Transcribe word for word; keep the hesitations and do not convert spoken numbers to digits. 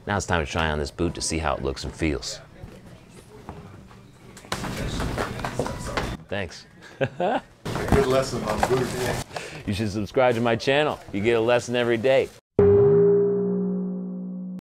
Now it's time to try on this boot to see how it looks and feels. Thanks. Good lesson on boot. You should subscribe to my channel. You get a lesson every day.